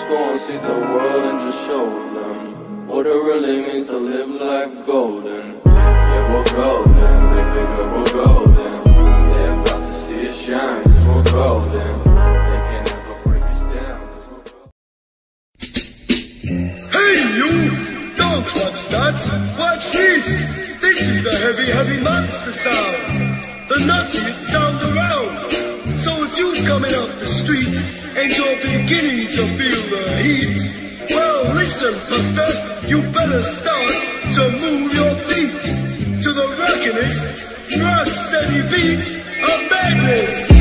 go and see the world and just show them what it really means to live life golden. Yeah, we're golden, baby girl, we're golden. They're about to see us shine, cause we're golden. They can't ever break us down, cause we're golden. Hey you! Don't watch that! Watch this! This is the heavy, heavy monster sound! The nuttiest sound around! So if you coming up the street and you're beginning to feel the heat, well listen, buster, you better start to move your feet to the rockin'est, rock steady beat of madness!